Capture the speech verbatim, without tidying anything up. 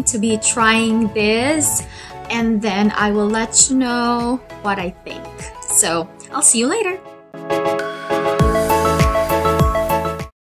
to be trying this, and then I will let you know what I think. So I'll see you later.